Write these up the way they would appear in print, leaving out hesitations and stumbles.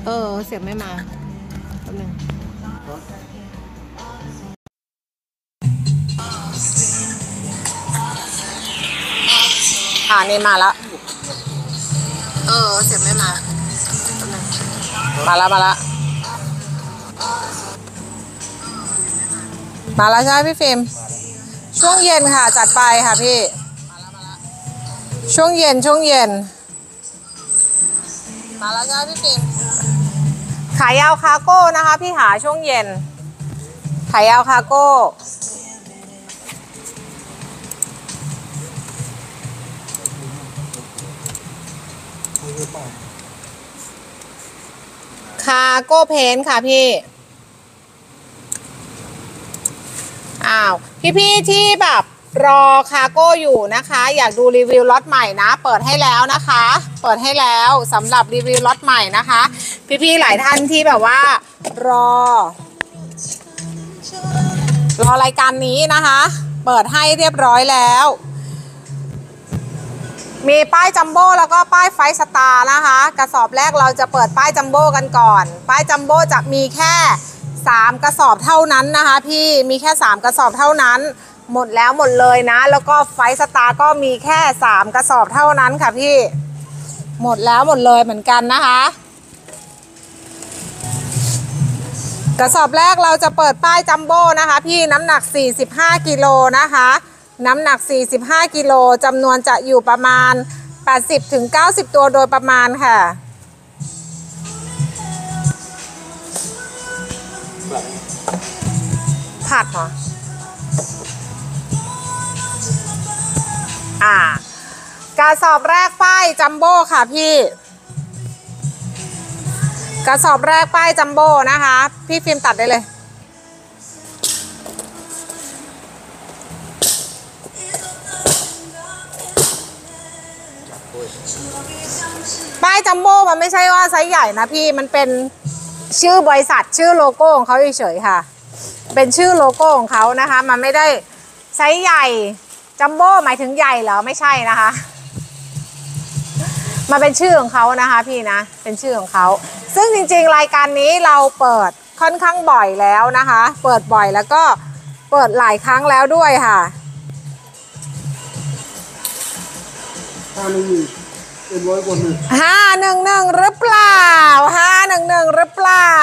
เสียบไม่มาแป๊บนึงนี่มาแล้วเสียบไม่มาแป๊บนึงมาแล้วใช่ไหมพี่ฟิล์มช่วงเย็นค่ะจัดไปค่ะพี่ช่วงเย็นมาแล้วใช่ไหมพี่ฟิล์มขายยาวคาร์โก้นะคะพี่หาช่วงเย็นขายยาวคาร์โก้คาร์โก้เพนค่ะพี่พี่ที่แบบรอคาร์โก้อยู่นะคะอยากดูรีวิวล็อตใหม่นะเปิดให้แล้วนะคะเปิดให้แล้วสำหรับรีวิวล็อตใหม่นะคะพี่หลายท่านที่แบบว่ารอรายการนี้นะคะเปิดให้เรียบร้อยแล้วมีป้ายจัมโบ้แล้วก็ป้ายไฟสตาร์นะคะกระสอบแรกเราจะเปิดป้ายจัมโบ้กันก่อนป้ายจัมโบ้จะมีแค่3กระสอบเท่านั้นนะคะพี่มีแค่3กระสอบเท่านั้นหมดแล้วหมดเลยนะแล้วก็ไฟสตาร์ก็มีแค่3กระสอบเท่านั้นค่ะพี่หมดแล้วหมดเลยเหมือนกันนะคะกระสอบแรกเราจะเปิดป้ายจัมโบ้นะคะพี่น้ำหนัก45กิโลนะคะน้ำหนัก45กิโลจำนวนจะอยู่ประมาณ 80-90 ตัวโดยประมาณค่ะผัดเหรอกระสอบแรกป้ายจัมโบ้ค่ะพี่กระสอบแรกป้ายจัมโบ้นะคะพี่ฟิล์มตัดได้เลยป้ายจัมโบ้มันไม่ใช่ว่าไซส์ใหญ่นะพี่มันเป็นชื่อบริษัทชื่อโลโก้ของเขาเฉยๆค่ะเป็นชื่อโลโก้ของเขานะคะมันไม่ได้ไซส์ใหญ่จัมโบ้หมายถึงใหญ่เหรอไม่ใช่นะคะมันเป็นชื่อของเขานะคะพี่นะเป็นชื่อของเขาซึ่งจริงๆรายการนี้เราเปิดค่อนข้างบ่อยแล้วนะคะเปิดบ่อยแล้วก็เปิดหลายครั้งแล้วด้วยค่ะ511หรือเปล่า511หรือเปล่า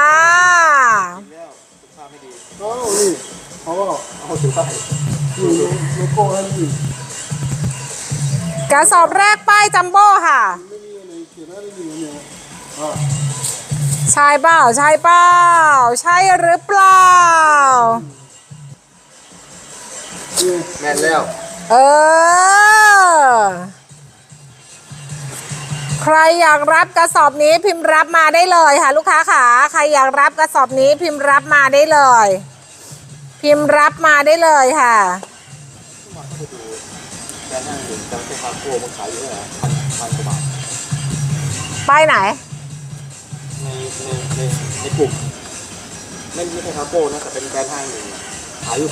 นี่เขาก็เอาถือไปโลโก้ให้ดีกระสอบแรกป้ายจัมโบ้ค่ะใช่เปล่าใช่หรือเปล่าแม่นแล้วใครอยากรับกระสอบนี้พิมพ์รับมาได้เลยค่ะลูกค้าค่ะใครอยากรับกระสอบนี้พิมพ์รับมาได้เลยพิมพ์รับมาได้เลยค่ะการนั่งอยู่จังเจ้าคาโก้มันขายอยู่เท่าไหร่พันกว่าบาทป้ายไหนในกลุ่มไม่ใช่คาโก้นะแต่เป็นแบรนด์ห้างหนึ่งขายอยู่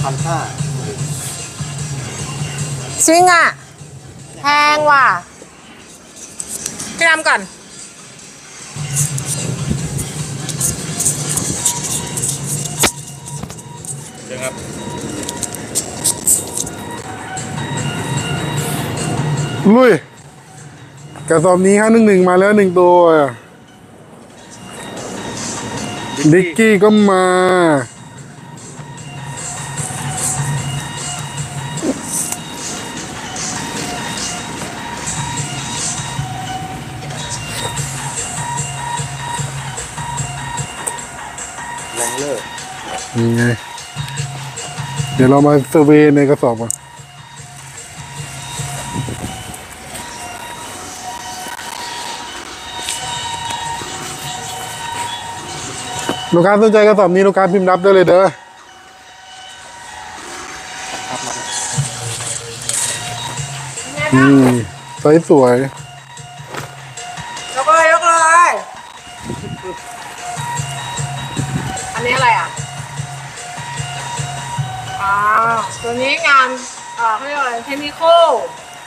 1,500 จริงอ่ะแพงว่ะพี่นำก่อนเชิญครับลุยกระสอบนี้511มาแล้ว1ตัวดิกกี้ก็มาแรงเลิศนี่ไงเดี๋ยวเรามาเซอร์เวย์ในกระสอบก่อนลูกค้าสนใจกระสอบนี้ลูกค้าพิมพ์รับได้เลยเด้อไซส์สวยยกเลยอันนี้อะไรอ่ะตัวนี้งานเขาเรียกอะไรเทคนิคอล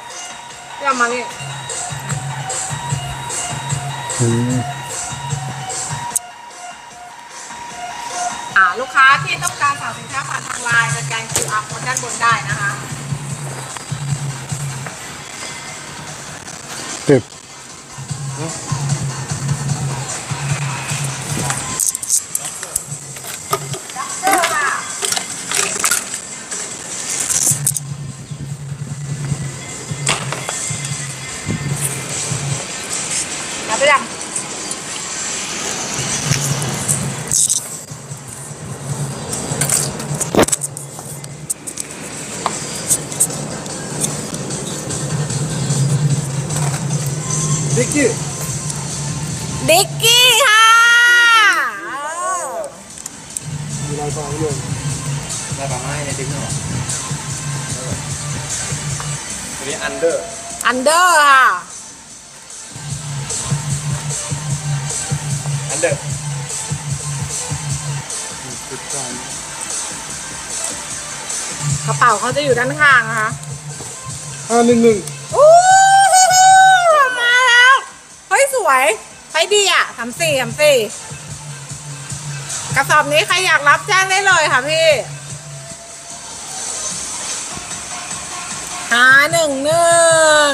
ที่เอามานี่ค้าที่ต้องการสั่งสินค้าผ่านทางไลน์สแกน QR code ด้านบนได้นะคะเก็บเจอค่ะเอาไปยังดิกกี้ดิกกี้ค่ะมีลายทองด้วยได้ปลาไม้ในติ๊กเนอร์ตัวนี้อันเดอร์อันเดอร์ค่ะอันเดอร์ติดกันกระเป๋าเขาจะอยู่ด้านข้างนะคะ 511 อู้มาแล้ว เฮ้ย สวยใช้ดีอ่ะ34กระสอบนี้ใครอยากรับแจ้งได้เลยค่ะพี่511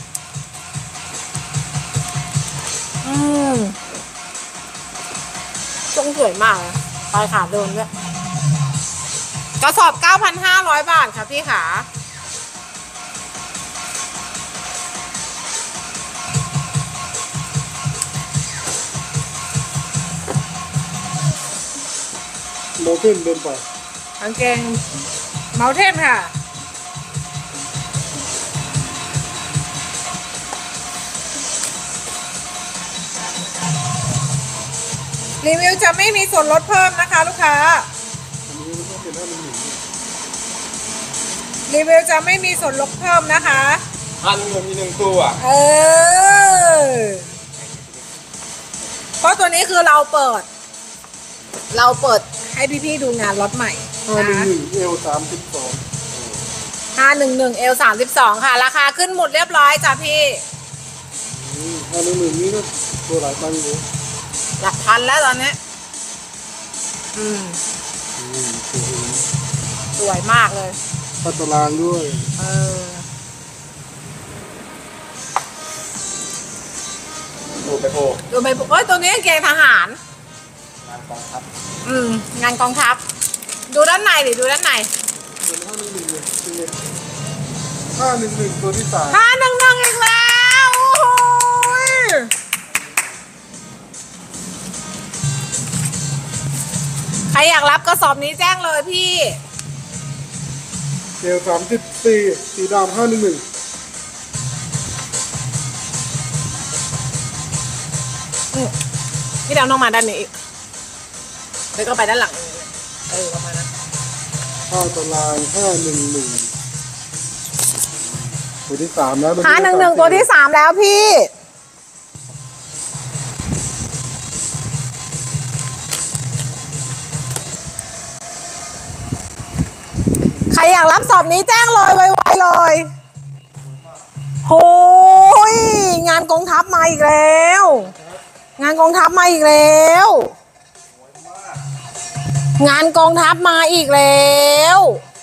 ทรงสวยมากเลยปลายขาเดินด้วยกระสอบ 9,500 บาทค่ะพี่ขาโมเทนเดินไปกางเกงเมาเทนค่ะ รีวิวจะไม่มีส่วนลดเพิ่มนะคะลูกค้าอันนี้มันต้องเป็น511 รีวิวจะไม่มีส่วนลดเพิ่มนะคะอันเงินมี1 ตัวเออ เพราะตัวนี้คือเราเปิดให้พี่ๆดูงานล็อตใหม่นะคะ 511 L32 511 L32 ค่ะ ราคาขึ้นหมดเรียบร้อยจ้ะพี่ 511นี่ก็ตัวหลายตังค์อยู่หลักพันแล้วตอนนี้ สวยมากเลยปัดตารางด้วยเออดูไปโอดูไปเอ้ยตัวนี้กางเกงทหารงานกองทัพงานกองทัพ ดูด้านในดิดูด้านในเป็น511เลย511ตัวที่3 511อีกแล้วโอ้ยใครอยากรับกระสอบนี้แจ้งเลยพี่ L34 สีดำ511 พี่ดาวต้องมาด้านนี้อีกแล้วก็ไปด้านหลังนี้ประมาณนั้น 5ตาราง511ตัวที่3แล้ว 511ตัวที่3แล้วพี่ ใครอยากรับสอบนี้แจ้งเลยไวๆเลยโหยงานกองทัพมาอีกแล้ว งานกองทัพมาอีกแล้ว งานกองทัพมาอีกแล้ว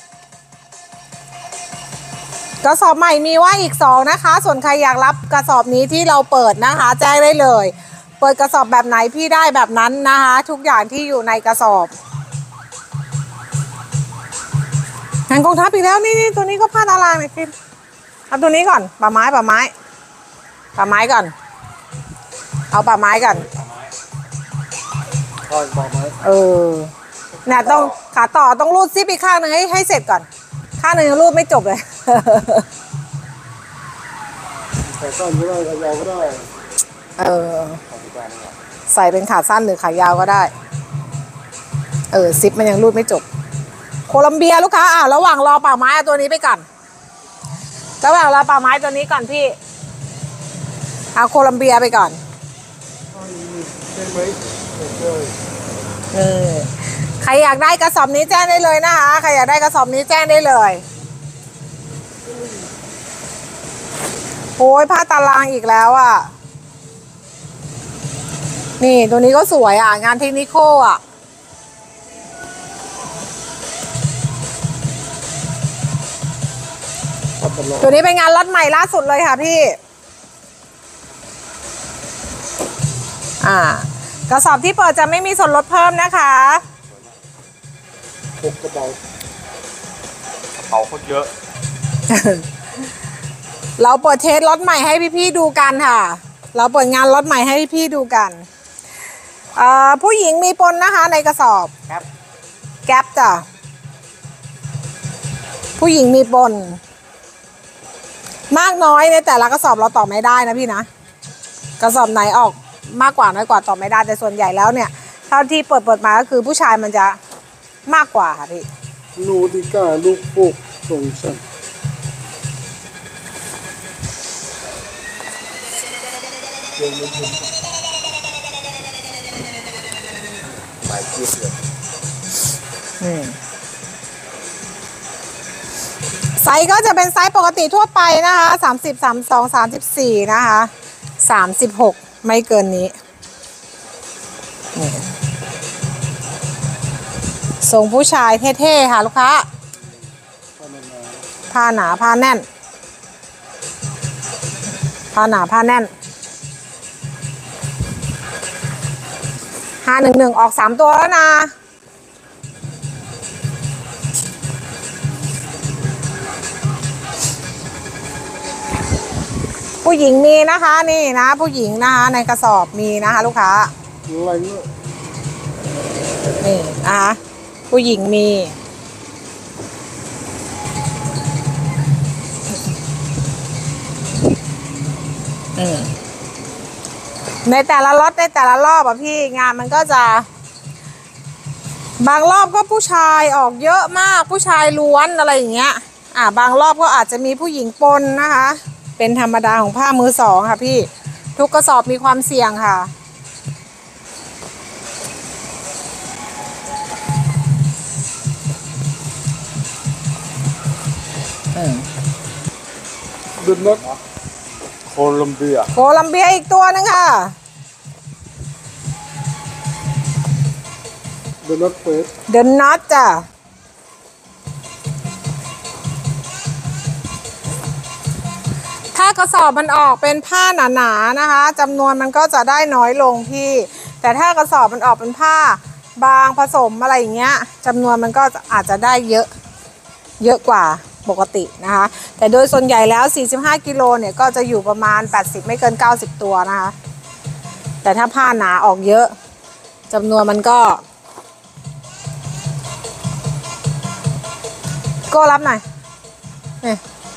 กระสอบใหม่มีว่าอีก2นะคะส่วนใครอยากรับกระสอบนี้ที่เราเปิดนะคะแจ้งได้เลย เปิดกระสอบแบบไหนพี่ได้แบบนั้นนะคะทุกอย่างที่อยู่ในกระสอบงานกองทัพอีกแล้วนี่ตัวนี้ก็ผ้าตารางเลยคิดเอาตัวนี้ก่อนป่าไม้ก่อนเอาป่าไม้ก่อนทอดปลาไม้เนี่ยต้องขาต่อต้องรูดซิปอีกข้างหนึ่งให้เสร็จก่อนข้างหนึ่งยังรูดไม่จบเลยแต่สั้นก็ได้ยาวก็ได้ใส่เป็นขาสั้นหรือขายาวก็ได้ซิปมันยังรูดไม่จบโคลัมเบียลูกค้าระหว่างรอป่าไม้เอาตัวนี้ไปก่อนระหว่างรอป่าไม้ตัวนี้ก่อนพี่เอาโคลัมเบียไปก่อนใช่ไหมใช่ใครอยากได้กระสอบนี้แจ้งได้เลยนะคะใครอยากได้กระสอบนี้แจ้งได้เลยโอ้ยผ้าตารางอีกแล้วอ่ะนี่ตัวนี้ก็สวยอ่ะงานเทคนิคอ่ะครับตลอดตัวนี้เป็นงานล็อตใหม่ล่าสุดเลยค่ะพี่ กระสอบที่เปิดจะไม่มีส่วนลดเพิ่มนะคะ 6 กระเป๋ากระเป๋าโคตรเยอะเราเปิดเทสล็อตใหม่ให้พี่ๆดูกันค่ะ เราเปิดงานล็อตใหม่ให้พี่ๆดูกันผู้หญิงมีปนนะคะในกระสอบครับแก๊ปจ้ะผู้หญิงมีปนมากน้อยในแต่ละกระสอบเราตอบไม่ได้นะพี่นะกระสอบไหนออกมากกว่าน้อยกว่าตอบไม่ได้แต่ส่วนใหญ่แล้วเนี่ยเท่าที่เปิดมาก็คือผู้ชายมันจะมากกว่าค่ะพี่นูติก้าลูกปุกส่งฉันหมายคิดเลยไซส์ก็จะเป็นไซส์ปกติทั่วไปนะคะ30 32 34นะคะ36ไม่เกินนี้นี่ทรงผู้ชายเท่ๆค่ะลูกค้าผ้าหนาผ้าแน่นผ้าหนาผ้าแน่น511ออก3ตัวแล้วนะผู้หญิงมีนะคะนี่นะผู้หญิงนะคะในกระสอบมีนะคะลูกค้าอะไรเงี้ยนี่นะคะผู้หญิงมีในแต่ละล็อตในแต่ละรอบอะพี่งานมันก็จะบางรอบก็ผู้ชายออกเยอะมากผู้ชายล้วนอะไรอย่างเงี้ยบางรอบก็อาจจะมีผู้หญิงปนนะคะเป็นธรรมดาของผ้ามือสองค่ะพี่ทุกกระสอบมีความเสี่ยงค่ะเดินนักโคลัมเบียโคลัมเบียอีกตัวหนึงค่ะเดินนักเฟสเดินน็อตจ้ะถ้ากระสอบมันออกเป็นผ้าหนาๆนะคะจำนวนมันก็จะได้น้อยลงพี่ แต่ถ้ากระสอบมันออกเป็นผ้าบางผสมอะไรอย่างเงี้ยจำนวนมันก็อาจจะได้เยอะกว่าปกตินะคะแต่โดยส่วนใหญ่แล้ว45กิโลเนี่ยก็จะอยู่ประมาณ80ไม่เกิน90ตัวนะคะแต่ถ้าผ้าหนาออกเยอะจำนวนมันก็รับหน่อยนี่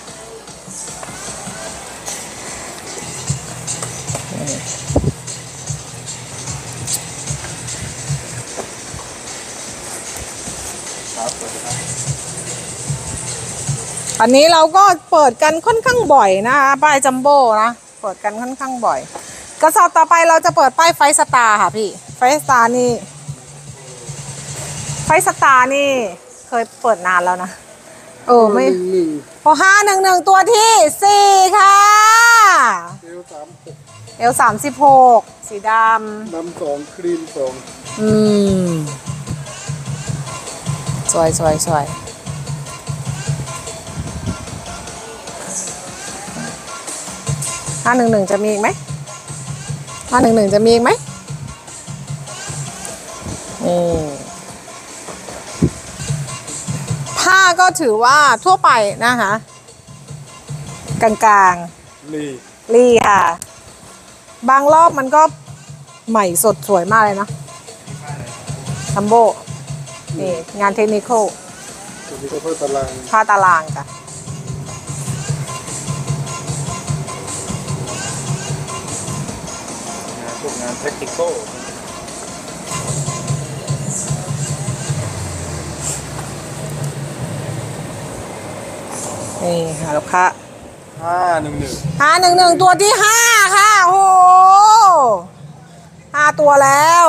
อันนี้เราก็เปิดกันค่อนข้างบ่อยนะคะป้ายจัมโบ้นะเปิดกันค่อนข้างบ่อยกระสอบต่อไปเราจะเปิดป้ายไฟสตาร์ค่ะพี่ไฟสตาร์นี่เคยเปิดนานแล้วนะไม่หนึ่งพอ511ตัวที่4ค่ะเอล36 L36สีดำนำ2ครีม2 สวย511จะมีอีกไหม511จะมีอีกไหมผ้าก็ถือว่าทั่วไปนะคะกลางๆลีค่ะบางรอบมันก็ใหม่สดสวยมากเลยนะทัมโบนี่งานเทคนิคอลตัวนี้ก็เพิ่มตารางผ้าตารางจ้ะพวกงานเทคนิคอลนี่ค่ะลูกค้า 511 ตัวที่5ค่ะโอ้โห5ตัวแล้ว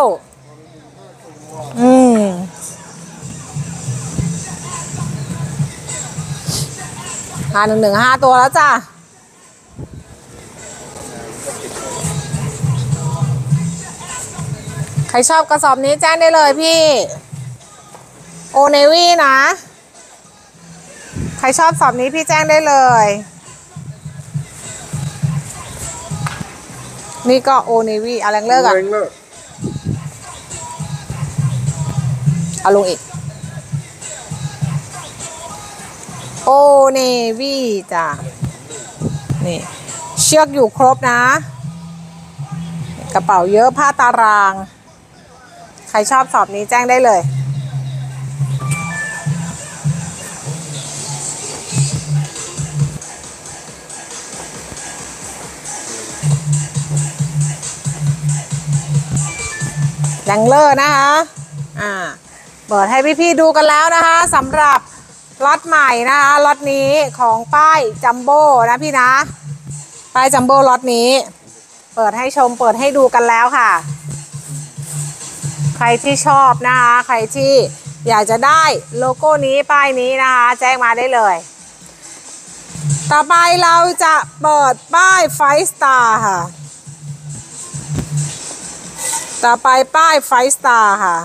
511 5ตัวแล้วจ้ะใครชอบกระสอบนี้แจ้งได้เลยพี่โอเนวี่นะขรชอบสอบนี้พี่แจ้งได้เลย นี่ก็โอเนวี่เอาแรงเลิกอ่ะแรงเลิกเอาลงอีกโอเนวี่จ้ะนี่เชือกอยู่ครบนะกระเป๋าเยอะผ้าตาราง ใครชอบสอบนี้แจ้งได้เลยแรงเลอร์นะคะเปิดให้พี่ๆดูกันแล้วนะคะสำหรับล็อตใหม่นะคะล็อตนี้ของป้ายจัมโบ้นะพี่นะป้ายจัมโบ้ล็อตนี้เปิดให้ชมเปิดให้ดูกันแล้วค่ะใครที่ชอบนะคะใครที่อยากจะได้โลโก้นี้ป้ายนี้นะคะแจ้งมาได้เลยต่อไปเราจะเปิดป้ายไฟสตาร์ค่ะต่อไปป้ายไฟสตาร์ค่ะ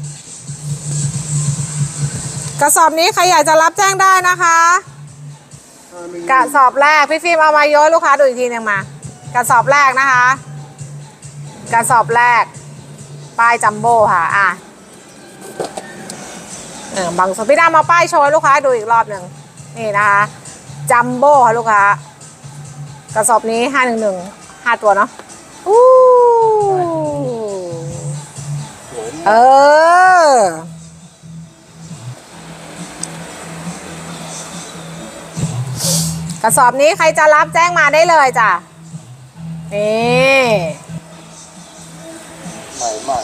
กระสอบนี้ใครอยากจะรับแจ้งได้นะคะกระสอบแรกพี่ฟิล์มเอามาโยนลูกค้าดูอีกทีหนึ่งมากระสอบแรกนะคะกระสอบแรกป้ายจัมโบ้ค่ะบางส่วนพี่ดามาป้ายโชว์ลูกค้าดูอีกรอบหนึ่งนี่นะคะจัมโบ้ค่ะลูกค้ากระสอบนี้511 5ตัวเนาะกระสอบนี้ใครจะรับแจ้งมาได้เลยจ้ะนี่ใหม่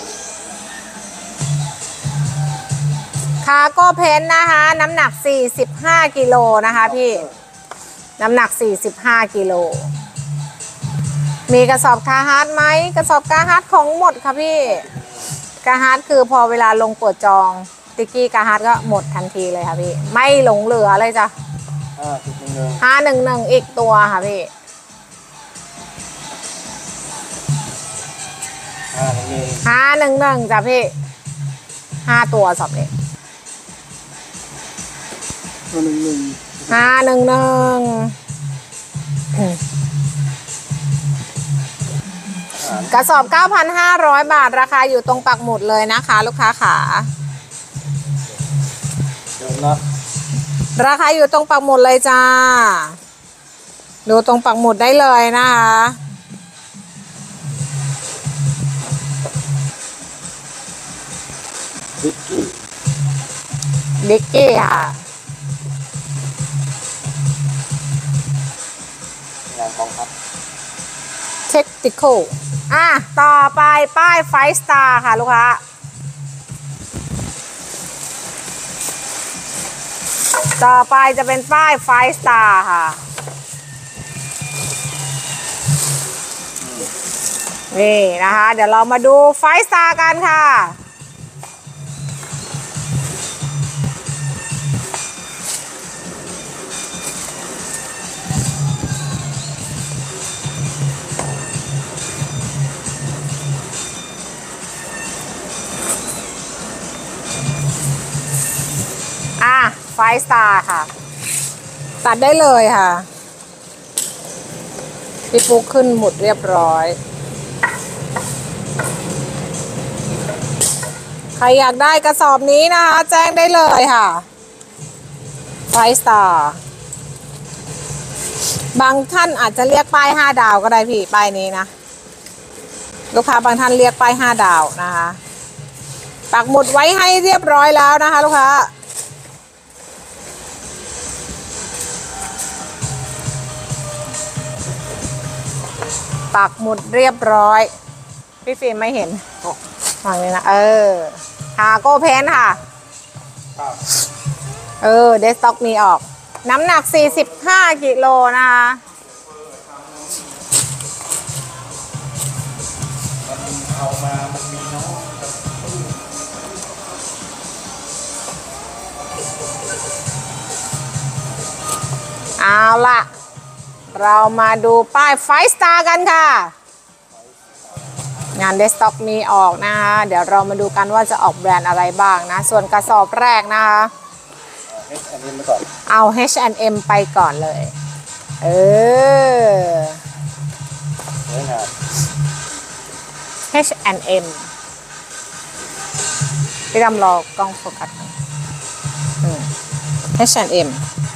คาโก้เพนนะคะน้ำหนัก45กิโลนะคะพี่น้ำหนัก45กิโลมีกระสอบคาฮาร์ดไหมกระสอบคาฮาร์ดของหมดค่ะพี่คาฮาร์ดคือพอเวลาลงเปิดจองติ๊กกี้คาฮาร์ดก็หมดทันทีเลยค่ะพี่ไม่หลงเหลือเลยจ้ะ511อีกตัวค่ะพี่511จ้ะพี่5ตัวสอบนี้511กระสอบ 9,500 บาทราคาอยู่ตรงปักหมุดเลยนะคะลูกค้าขาราคาอยู่ตรงปักหมุดเลยจ้าดูตรงปักหมุดได้เลยนะคะดิกกี้ค่ะงานกองทัพเทคติคอลต่อไปป้ายไฟสตาร์ค่ะลูกค้าต่อไปจะเป็นป้ายไฟสตาร์ค่ะนี่นะคะเดี๋ยวเรามาดูไฟสตาร์กันค่ะไฟสตาร์ค่ะตัดได้เลยค่ะพี่ปุ๊กขึ้นหมุดเรียบร้อยใครอยากได้กระสอบนี้นะคะแจ้งได้เลยค่ะไฟสตาร์บางท่านอาจจะเรียกป้าย5 ดาวก็ได้พี่ป้ายนี้นะลูกค้าบางท่านเรียกป้าย5 ดาวนะคะปักหมุดไว้ให้เรียบร้อยแล้วนะคะลูกค้าปักหมุดเรียบร้อยพี่ฟิล์มไม่เห็นฝั่งนี้นะคาโก้เพนค่ะเดสต็อกมีออกน้ำหนัก45กิโลนะคะเอาล่ะเรามาดูป้ายไฟสตาร์กันค่ะงานเดสต็อกมีออกนะคะเดี๋ยวเรามาดูกันว่าจะออกแบรนด์อะไรบ้างนะส่วนกระสอบแรกนะคะ H&M ไปก่อนเอา H&M ไปก่อนเลย เออสวยงาม H&M พี่ดำรอกล้องโฟกัสก่อนH&M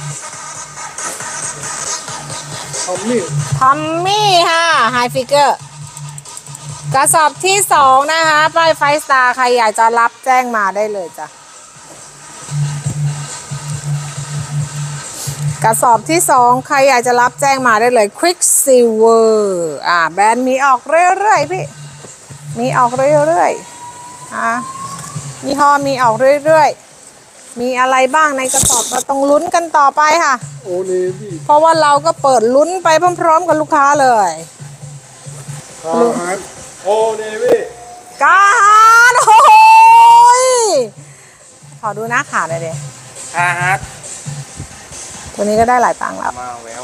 ทอมมี่ทอมมี่ค่ะ High Figure กระสอบที่ 2 นะคะป้ายไฟสตาร์ใครอยากจะรับแจ้งมาได้เลยจ้ะ กระสอบที่ 2 ใครอยากจะรับแจ้งมาได้เลย Quicksilver แบรนด์มีออกเรื่อยๆพี่ มีออกเรื่อยๆยี่ห้อมีออกเรื่อยๆ มีอะไรบ้างในกระสอบเราต้องลุ้นกันต่อไปค่ะโอเนวี่เพราะว่าเราก็เปิดลุ้นไปพร้อมๆกับลูกค้าเลยคาร์ฮัทโอเนวี่กาดโอ้ยขอดูหน้าขาหน่อยดิฮาร์ดตัวนี้ก็ได้หลายตังค์แล้วมาแวว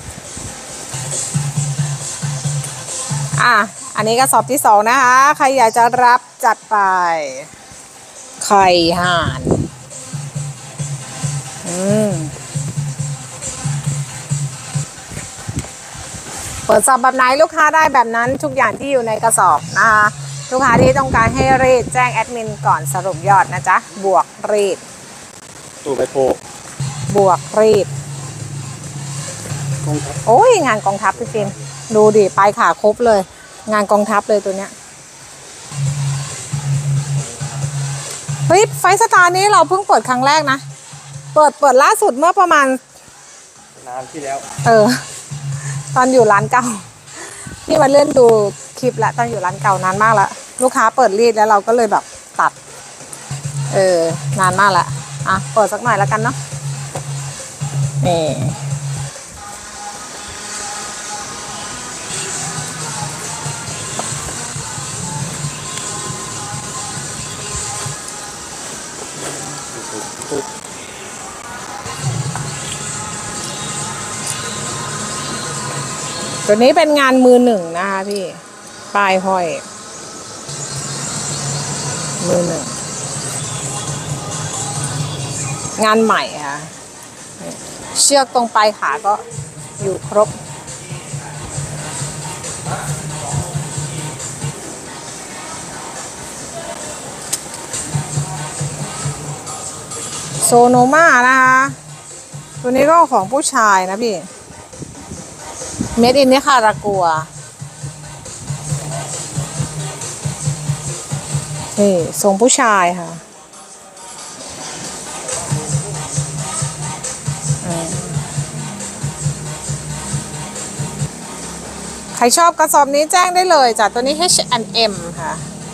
อันนี้กระสอบที่ 2 นะคะ ใครอยากจะรับจัดไป ไข่ห่านเปิดสอบแบบไหนลูกค้าได้แบบนั้นทุกอย่างที่อยู่ในกระสอบนะคะ ลูกค้าที่ต้องการให้รีดแจ้งแอดมินก่อนสรุปยอดนะจ๊ะ บวกรีดตูไปโพบวกรีดกองทัพโอ้ยงานกองทัพพี่ฟิล์มดูดิปลายขาครบเลย งานกองทัพเลยตัวเนี้ยเฮ้ยไฟสตาร์นี้เราเพิ่งเปิดครั้งแรกนะ เปิดล่าสุดเมื่อประมาณนานที่แล้วตอนอยู่ร้านเก่าที่มาเล่นดูคลิปแล้วตอนอยู่ร้านเก่านานมากแล้วลูกค้าเปิดรีดแล้วเราก็เลยแบบตัดนานมากแล้วเปิดสักหน่อยแล้วกันเนาะนี่ตัวนี้เป็นงานมือ 1นะคะพี่ป้ายห้อยมือ 1งานใหม่ค่ะเชือกตรงปลายขาก็อยู่ครบโซโนมานะคะตัวนี้ก็ของผู้ชายนะพี่เมดอินนี่ค่ะรากัวนี่ทรงผู้ชายค่ะใครชอบกระสอบนี้แจ้งได้เลยจ้ะตัวนี้ H&M ค่ะ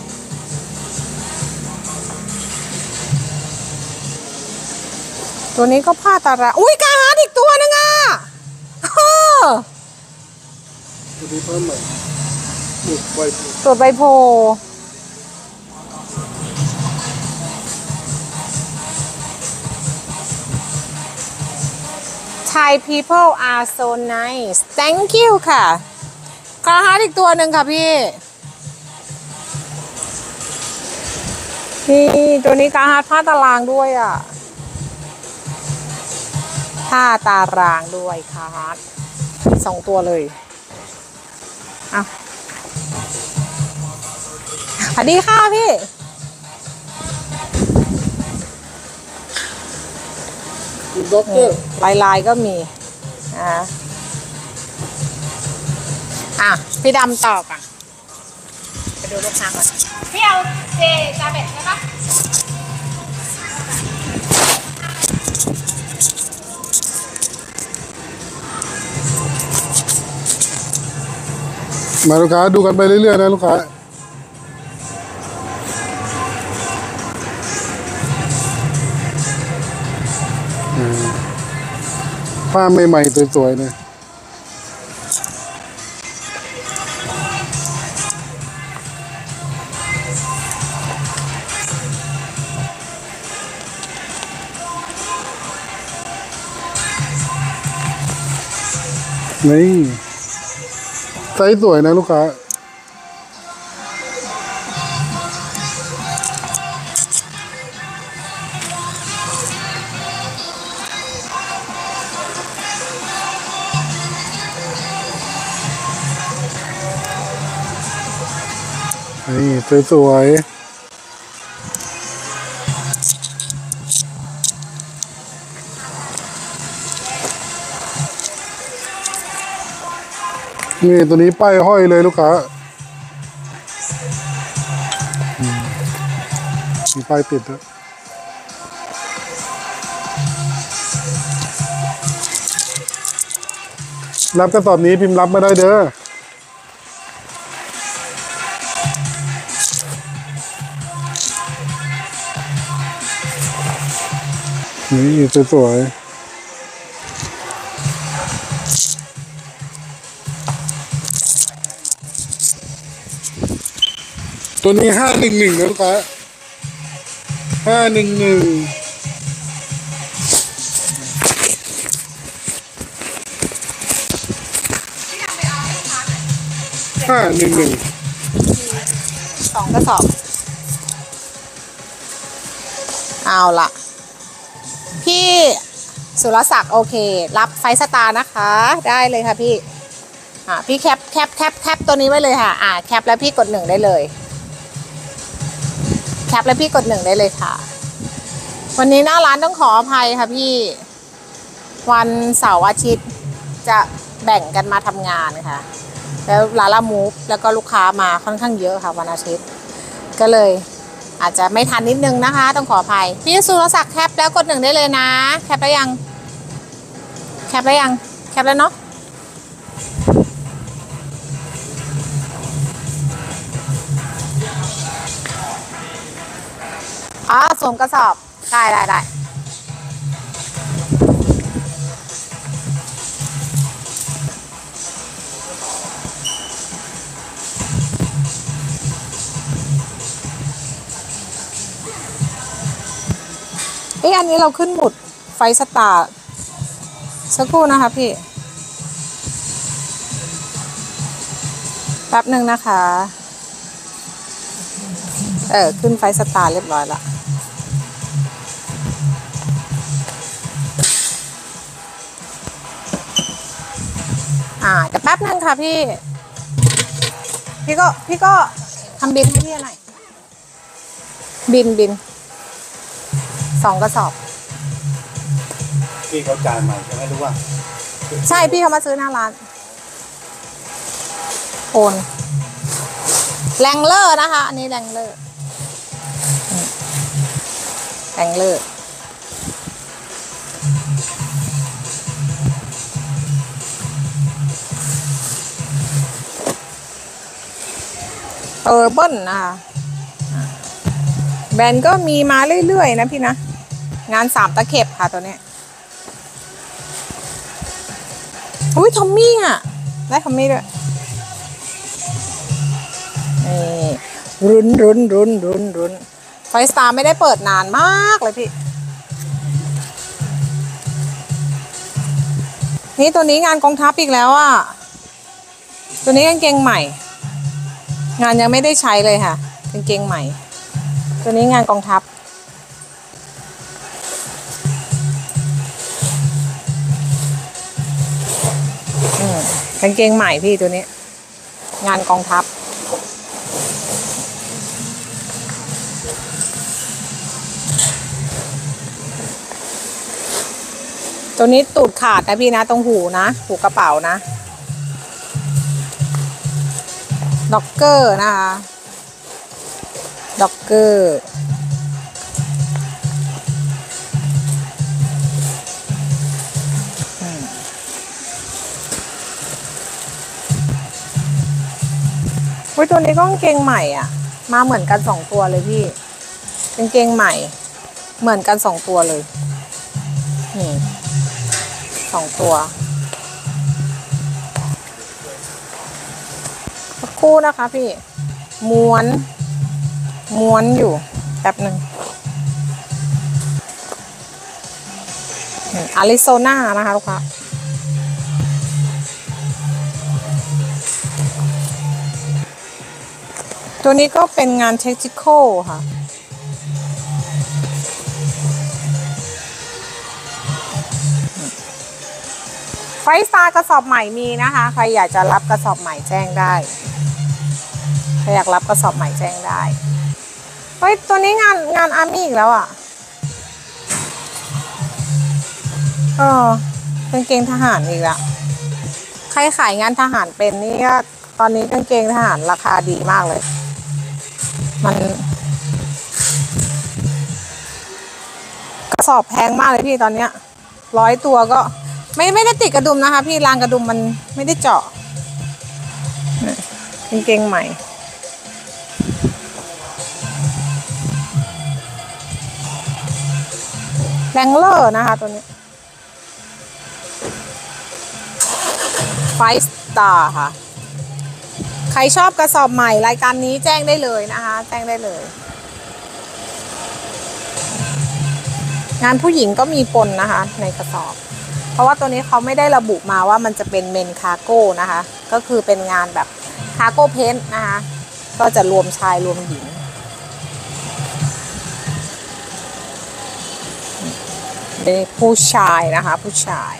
ตัวนี้ก็ผ้าตาราอุ้ยกาฮาร์ดอีกตัวนึงอ่ะตัวนี้เพิ่มใหม่หมุดไวโพตรวจใบโพThai people are so nice thank you ค่ะกาฮาร์ดอีกตัวหนึ่งค่ะพี่นี่ตัวนี้กาฮาร์ดผ้าตารางด้วยอ่ะผ้าตารางด้วยกาฮาร์ดมี2 ตัวเลยสวัสดีค่ะพี่ด็อกเตอร์ลายก็มีพี่ดำต่อก่อนไปดูลูกค้าก่อนพี่เอาเจจาเบ็ดใช่ปะมาลูกค้าดูกันไปเรื่อยๆนะลูกค้าผ้าใหม่ๆสวยๆนะนี่ไซส์สวยนะลูกค้านี่สวยๆนี่ตัวนี้ป้ายห้อยเลยลูกค้ามีป้ายติดด้วยรับกระสอบนี้พิมพ์รับมาได้เด้อนี่สวยๆตัวนี้511นะลูกค้า511 2 กระสอบ เอาละพี่สุรศักดิ์โอเค รับไฟสตาร์นะคะ ได้เลยค่ะพี่พี่แคปตัวนี้ไว้เลยค่ะแคปแล้วพี่กด1ได้เลยแคปแล้วพี่กด1ได้เลยค่ะวันนี้หน้าร้านต้องขออภัยค่ะพี่วันเสาร์อาทิตย์จะแบ่งกันมาทำงานค่ะแล้วลาล่ามูฟแล้วก็ลูกค้ามาค่อนข้างเยอะค่ะวันอาทิตย์ก็เลยอาจจะไม่ทันนิดนึงนะคะต้องขออภัยพี่สุรศักดิ์แคปแล้วกด1ได้เลยนะแคปแล้วยังแคปแล้วยังแคปแล้วเนาะสวมกระสอบได้อันนี้เราขึ้นหมุดไฟสตาร์สักครู่นะคะพี่แป๊บหนึ่งนะคะขึ้นไฟสตาร์เรียบร้อยละแต่แป๊บนึงค่ะพี่ก็ทำบินให้พี่หน่อยบิน2 กระสอบพี่เขาจ่ายใหม่ใช่ไหมรู้ว่าใช่พี่เขามาซื้อหน้าร้านโอนแรงเลอร์นะคะอันนี้แรงเลอร์เบิ้ลนะคะแบรนด์ก็มีมาเรื่อยๆนะพี่นะงาน3 ตะเข็บค่ะตัวนี้อุ้ยทอมมี่ได้ทอมมี่ด้วยนี่รุนไฟสตาร์ไม่ได้เปิดนานมากเลยพี่นี่ตัวนี้งานกองทัพอีกแล้วตัวนี้กางเกงใหม่งานยังไม่ได้ใช้เลยค่ะกางเกงใหม่ตัวนี้งานกองทัพกางเกงใหม่พี่ตัวนี้งานกองทัพตัวนี้ตูดขาดนะพี่นะตรงหูกระเป๋านะด็อกเกอร์นะคะด็อกเกอร์ตัวนี้ก็กางเกงใหม่มาเหมือนกัน2 ตัวเลยพี่กางเกงใหม่เหมือนกัน2 ตัวเลยนี่2 ตัวสักครู่นะคะพี่ม้วนอยู่แป๊บหนึ่งอาริโซนานะคะลูกค้าตัวนี้ก็เป็นงานเทคนิคอลค่ะไฟสตาร์กระสอบใหม่มีนะคะใครอยากจะรับกระสอบใหม่แจ้งได้ถ้าอยากรับกระสอบใหม่แจ้งได้เฮ้ยตัวนี้งานอาร์มี่อีกแล้วอ่ะกางเกงทหารอีกแล้วใครขายงานทหารเป็นนี่ก็ตอนนี้กางเกงทหารราคาดีมากเลยมันกระสอบแพงมากเลยพี่ตอนเนี้ย100 ตัวก็ไม่ได้ติดกระดุมนะคะพี่รางกระดุมมันไม่ได้เจาะกางเกงใหม่แรงเลอร์นะคะตัวนี้ไฟสตาร์ค่ะใครชอบกระสอบใหม่รายการนี้แจ้งได้เลยนะคะแจ้งได้เลยงานผู้หญิงก็มีปนนะคะในกระสอบเพราะว่าตัวนี้เขาไม่ได้ระบุมาว่ามันจะเป็นเมนคาร์โก้นะคะก็คือเป็นงานแบบคาร์โก้เพนท์นะคะก็จะรวมชายรวมหญิงเป็นผู้ชายนะคะผู้ชาย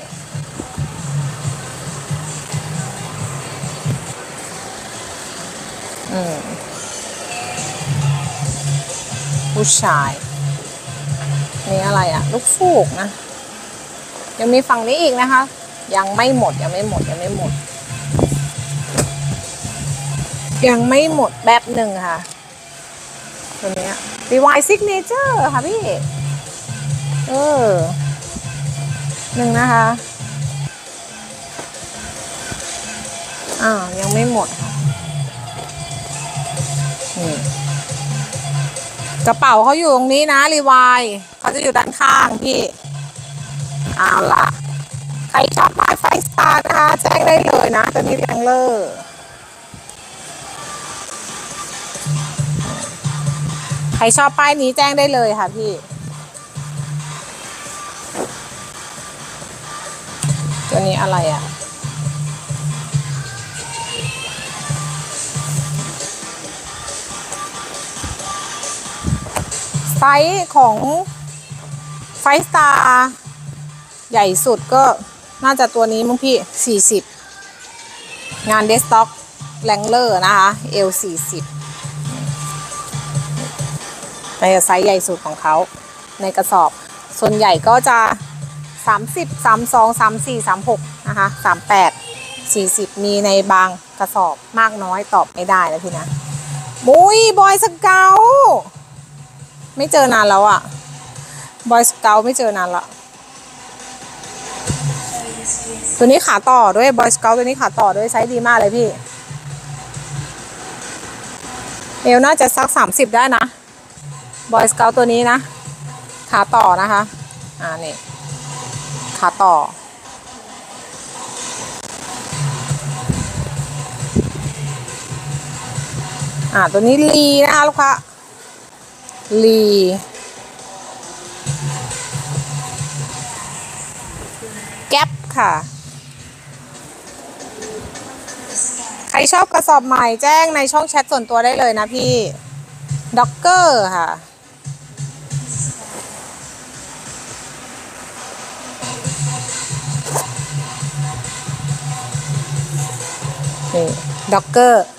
ผู้ชายนี่อะไรอ่ะลูกฟูกนะยังมีฝั่งนี้อีกนะคะยังไม่หมดยังไม่หมดแบบหนึ่งค่ะตัวนี้Levi Signature ค่ะพี่หนึ่งนะคะยังไม่หมดค่ะนี่กระเป๋าเขาอยู่ตรงนี้นะLeviเขาจะอยู่ด้านข้างพี่เอาล่ะใครชอบไม้ไฟสตาร์นะคะแจ้งได้เลยนะตัวนี้แรงเลอร์ใครชอบป้ายนี้แจ้งได้เลยค่ะพี่ตัวนี้อะไรอ่ะไซส์ของไฟสตาร์ใหญ่สุดก็น่าจะตัวนี้มั้งพี่40งานเดสต็อกแรงเลอร์นะคะเอล40ในไซส์ใหญ่สุดของเขาในกระสอบส่วนใหญ่ก็จะ30 32 34 36นะคะ38 40มีในบางกระสอบมากน้อยตอบไม่ได้แล้วพี่นะบุ้ยบอยสเกลไม่เจอนานแล้วอ่ะบอยสเกลไม่เจอนานละตัวนี้ขาต่อด้วยบอยสเกลตัวนี้ขาต่อด้วยไซส์ดีมากเลยพี่เอวน่าจะสัก30ได้นะบอยสเกลตัวนี้นะขาต่อนะคะนี่ขาต่อตัวนี้ลีนะคะลูกค้าลีแก๊ปค่ะใครชอบกระสอบใหม่แจ้งในช่องแชทส่วนตัวได้เลยนะพี่ด็อกเกอร์ค่ะนี่ด็อกเกอร์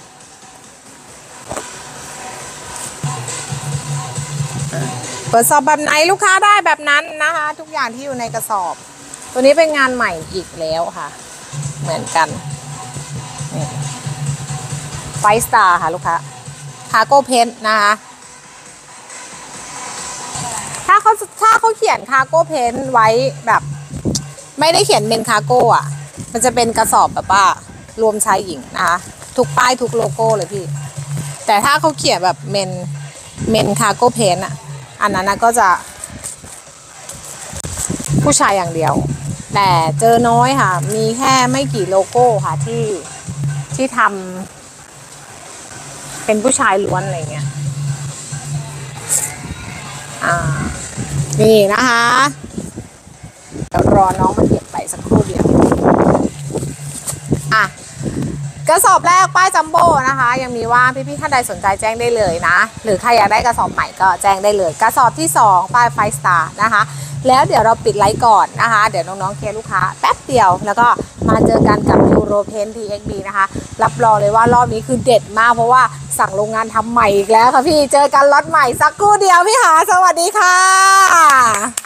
เปิดสอบแบบไหนลูกค้าได้แบบนั้นนะคะทุกอย่างที่อยู่ในกระสอบตัวนี้เป็นงานใหม่อีกแล้วค่ะเหมือนกันไฟสตาร์ค่ะลูกค้าคาร์โก้เพนท์นะคะถ้าเขาเขียนคาร์โก้เพนท์ไว้แบบไม่ได้เขียนเมนคาร์โก้อ่ะมันจะเป็นกระสอบแบบว่ารวมชายหญิงนะคะทุกป้ายทุกโลโก้เลยพี่แต่ถ้าเขาเขียนแบบเมนคาร์โก้เพนท์อ่ะอันนั้นก็จะผู้ชายอย่างเดียวแต่เจอน้อยค่ะมีแค่ไม่กี่โลโก้ค่ะที่ทำเป็นผู้ชายล้วนอะไรเงี้ยนี่นะคะเดี๋ยวรอน้องมาเก็บไปสักครู่เดียวกระสอบแรกป้ายจัมโบ้นะคะยังมีว่างพี่ๆท่านใดสนใจแจ้งได้เลยนะหรือใครอยากได้กระสอบใหม่ก็แจ้งได้เลยกระสอบที่2ป้ายไฟสตาร์นะคะแล้วเดี๋ยวเราปิดไลฟ์ก่อนนะคะเดี๋ยวน้องๆเคลียร์ลูกค้าแป๊บเดียวแล้วก็มาเจอกันกับยูโรเพน TXB นะคะรับรองเลยว่ารอบนี้คือเด็ดมากเพราะว่าสั่งโรงงานทำใหม่อีกแล้วค่ะพี่เจอกันล็อตใหม่สักครู่เดียวพี่หาสวัสดีค่ะ